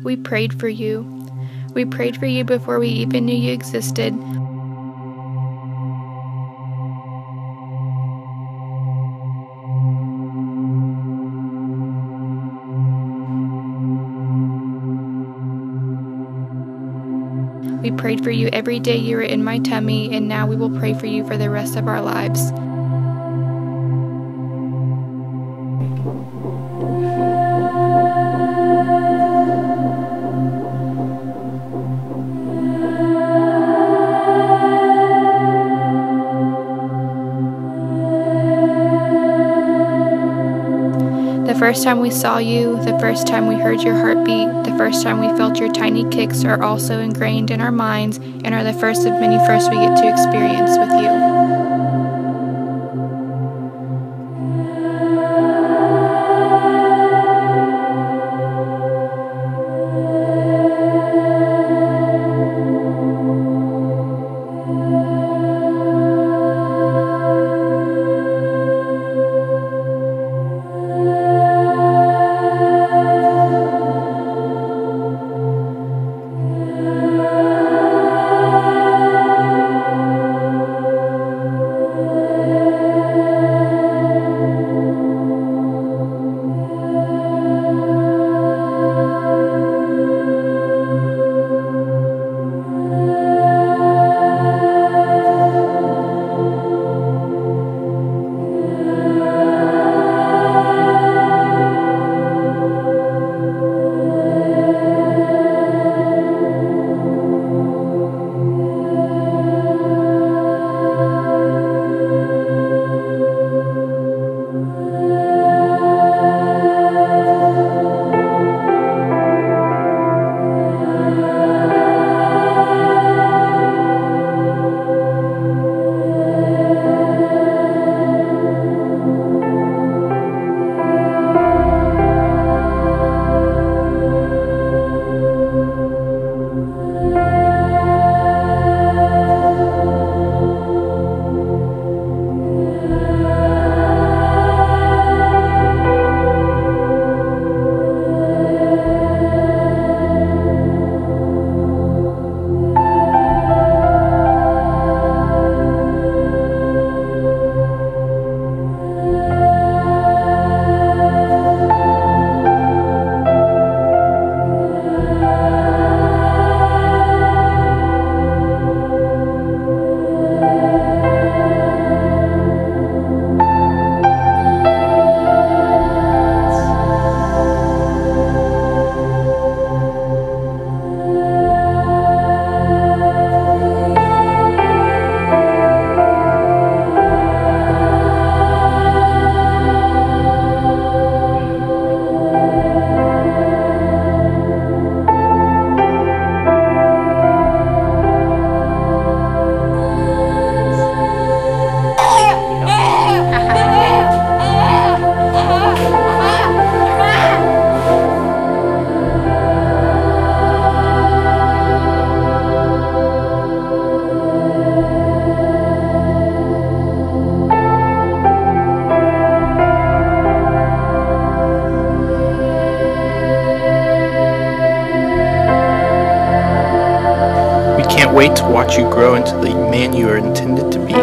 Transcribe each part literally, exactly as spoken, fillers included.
We prayed for you. We prayed for you before we even knew you existed. We prayed for you every day you were in my tummy, and now we will pray for you for the rest of our lives. The first time we saw you, the first time we heard your heartbeat, the first time we felt your tiny kicks are also ingrained in our minds and are the first of many firsts we get to experience with you. Can't wait to watch you grow into the man you are intended to be.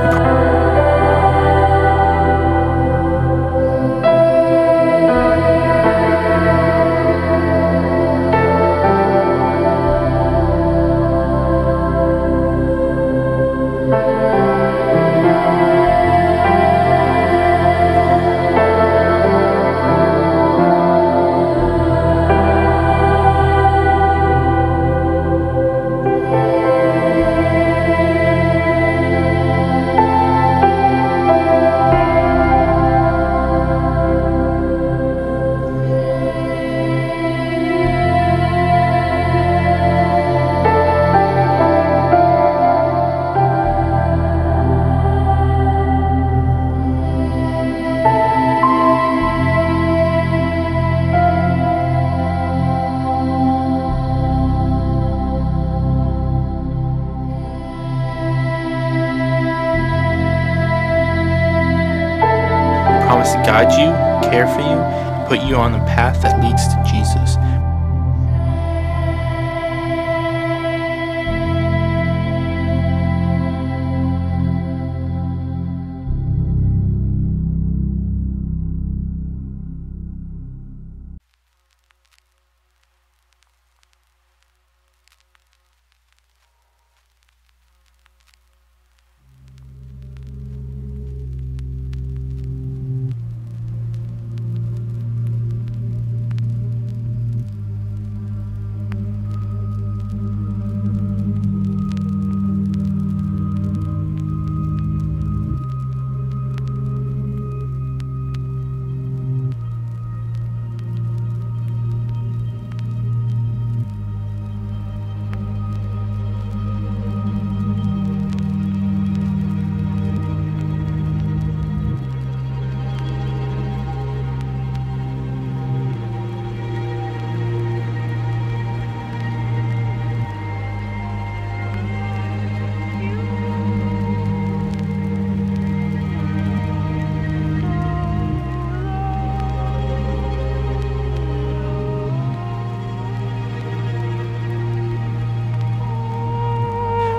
Promise to guide you, care for you, and put you on the path that leads to Jesus.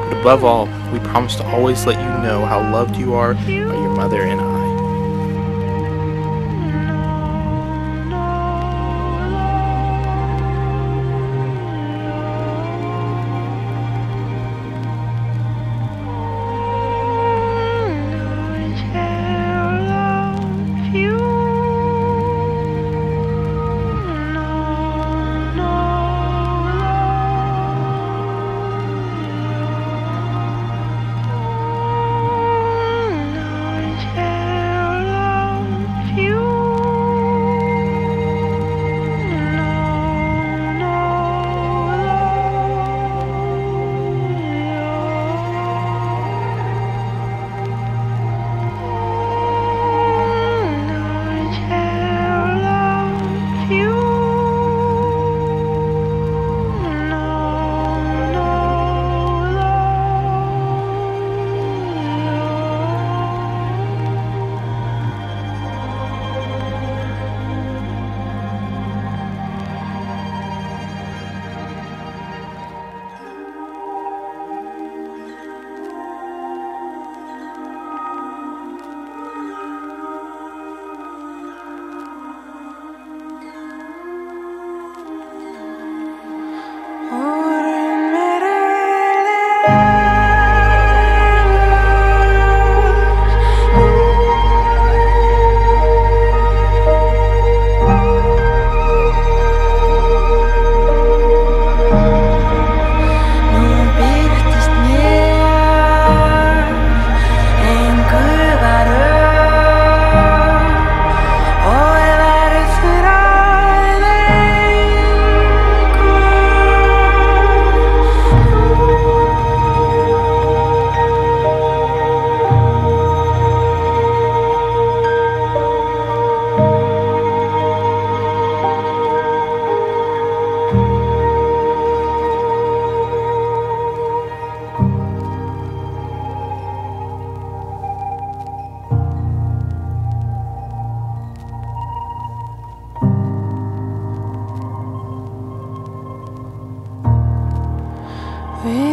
But above all, we promise to always let you know how loved you are by your mother and I. We